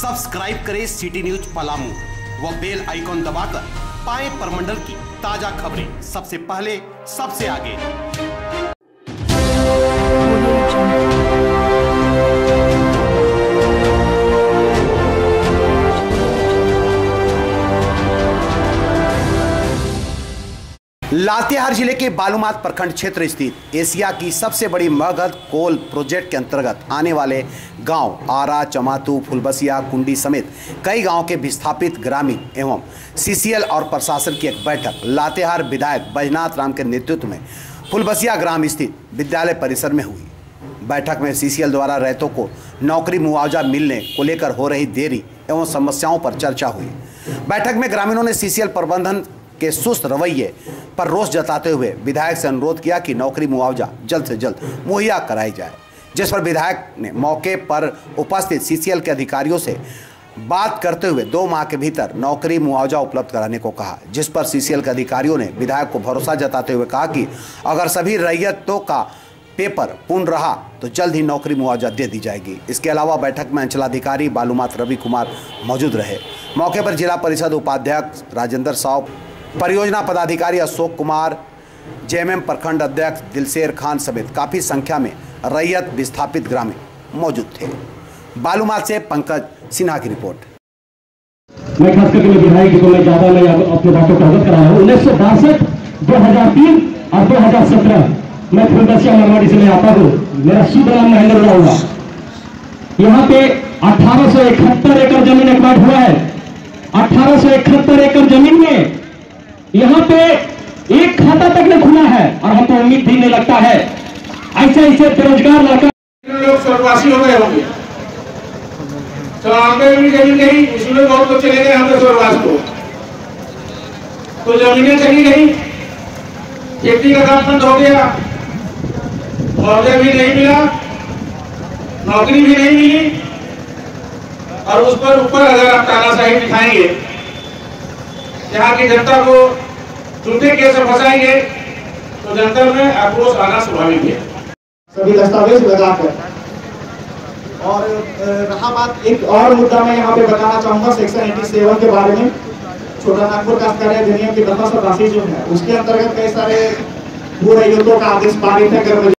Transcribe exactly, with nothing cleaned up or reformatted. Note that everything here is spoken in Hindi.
सब्सक्राइब करें सिटी न्यूज पलामू व बेल आइकॉन दबाकर पाएं परमंडल की ताजा खबरें सबसे पहले सबसे आगे। लातेहार जिले के बालूमाथ प्रखंड क्षेत्र स्थित एशिया की सबसे बड़ी मगध कोल प्रोजेक्ट के अंतर्गत आने वाले गांव आरा, चमातू, फुलबसिया, कुंडी समेत कई गांवों के विस्थापित ग्रामीण एवं सीसीएल और प्रशासन की एक बैठक लातेहार विधायक बैजनाथ राम के नेतृत्व में फुलबसिया ग्राम स्थित विद्यालय परिसर में हुई। बैठक में सीसीएल द्वारा रैयतों को नौकरी मुआवजा मिलने को लेकर हो रही देरी एवं समस्याओं पर चर्चा हुई। बैठक में ग्रामीणों ने सीसीएल प्रबंधन के सुस्त रवैये पर रोष जताते हुए विधायक से अनुरोध किया कि नौकरी मुआवजा जल्द से जल्द मुहैया कराई जाए, जिस पर विधायक ने मौके पर उपस्थित सीसीएल के अधिकारियों से बात करते हुए दो माह के भीतर नौकरी मुआवजा उपलब्ध कराने को कहा, जिस पर सीसीएल के अधिकारियों ने विधायक को भरोसा जताते हुए कहा कि अगर सभी रैयतों का पेपर पूर्ण रहा तो जल्द ही नौकरी मुआवजा दे दी जाएगी। इसके अलावा बैठक में अंचलाधिकारी बालूमाथ रवि कुमार मौजूद रहे। मौके पर जिला परिषद उपाध्यक्ष राजेंद्र साव, परियोजना पदाधिकारी अशोक कुमार, जेएमएम प्रखंड अध्यक्ष दिलशेर खान समेत काफी संख्या में रैयत विस्थापित ग्रामीण मौजूद थे। बालूमाथ से पंकज सिन्हा की रिपोर्ट। मैं खास करके विधायक को मैं ज्यादा मैं अपने बातों को अवगत कराया हूँ। उन्नीस सौ बासठ दो हजार तीन और दो हजार सत्रह मैं फुलबसिया मारवाड़ी से मैं आता हूँ। मेरा शुभ नाम महेंद्र राव हुआ। यहाँ पे अठारह सौ इकहत्तर एकड़ जमीन एक्वायर्ड हुआ है। अठारह सौ इकहत्तर एकड़ जमीन में यहाँ पे एक खाता तक नहीं खुला है और हमको उम्मीद भी नहीं लगता है। ऐसे ऐसे बेरोजगार लड़का लोग स्वर्गवासी हो गए होंगे, तो आगे भी जमीन गई, इसमें बहुत लोग चले गए हमने स्वर्गवास को, तो जमीनें चली गई, खेती का काम बंद हो गया, मुआवजा भी नहीं मिला, नौकरी भी नहीं मिली, और उस पर ऊपर अगर आप तानाशाही दिखाएंगे, यहाँ की जनता को झूठे केस में फंसाएंगे, तो जनता में आक्रोश आना स्वाभाविक है। सभी दस्तावेज लगाकर। और रहा बात एक और मुद्दा मैं यहाँ पे बताना चाहूंगा सेक्शन सत्तासी के बारे में। छोटा नागपुर काश्तकारी अधिनियम की दफा सतासी जो है उसके अंतर्गत कई सारे भू रैयतों का आदेश पारित है।